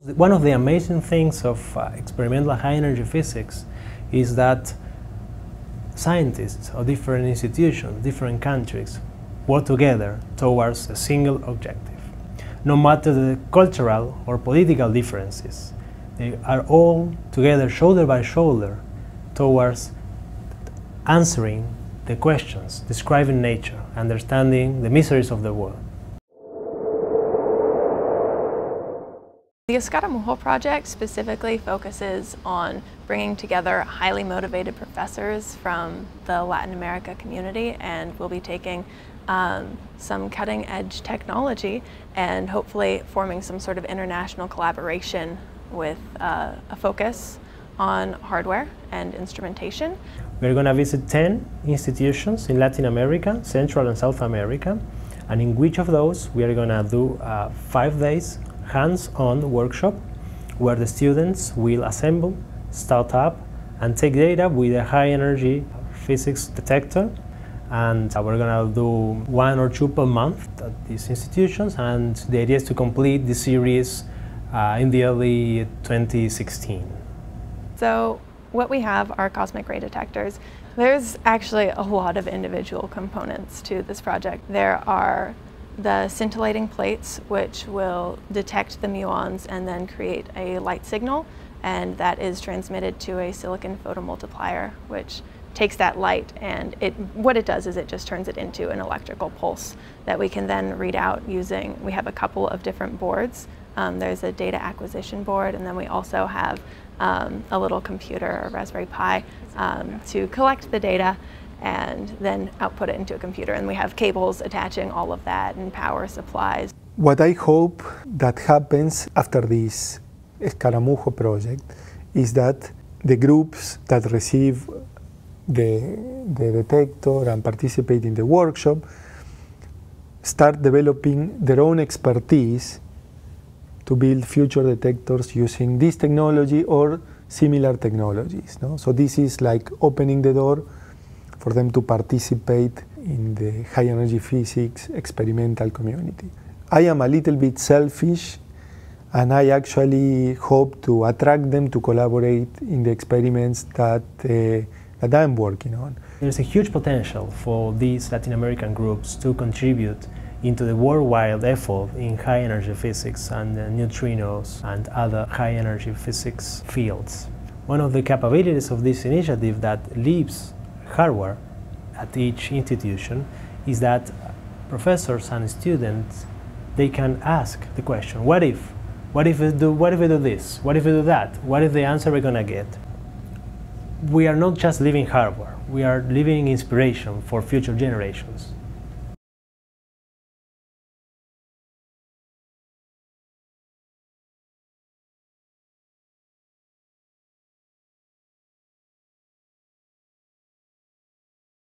One of the amazing things of experimental high-energy physics is that scientists of different institutions, different countries, work together towards a single objective. No matter the cultural or political differences, they are all together, shoulder by shoulder, towards answering the questions, describing nature, understanding the mysteries of the world. The Escaramujo Project specifically focuses on bringing together highly motivated professors from the Latin America community, and we'll be taking some cutting-edge technology and hopefully forming some sort of international collaboration with a focus on hardware and instrumentation. We're going to visit 10 institutions in Latin America, Central and South America, and in which of those we are going to do 5 days hands-on workshop where the students will assemble, start up, and take data with a high-energy physics detector. And we're going to do 1 or 2 per month at these institutions, and the idea is to complete the series in the early 2016. So what we have are cosmic ray detectors. There's actually a lot of individual components to this project. There are the scintillating plates, which will detect the muons and then create a light signal, and that is transmitted to a silicon photomultiplier, which takes that light, and what it does is it just turns it into an electrical pulse that we can then read out using, we have a couple of different boards. There's a data acquisition board, and then we also have a little computer, a Raspberry Pi, to collect the data and then output it into a computer. And we have cables attaching all of that and power supplies. What I hope that happens after this Escaramujo project is that the groups that receive the detector and participate in the workshop start developing their own expertise to build future detectors using this technology or similar technologies. No? So this is like opening the door for them to participate in the high energy physics experimental community. I am a little bit selfish, and I actually hope to attract them to collaborate in the experiments that I'm working on. There's a huge potential for these Latin American groups to contribute into the worldwide effort in high energy physics and neutrinos and other high energy physics fields. One of the capabilities of this initiative that leaves hardware at each institution is that professors and students, they can ask the question, what if? What if we do this? What if we do that? What is the answer we're going to get? We are not just leaving hardware, we are leaving inspiration for future generations.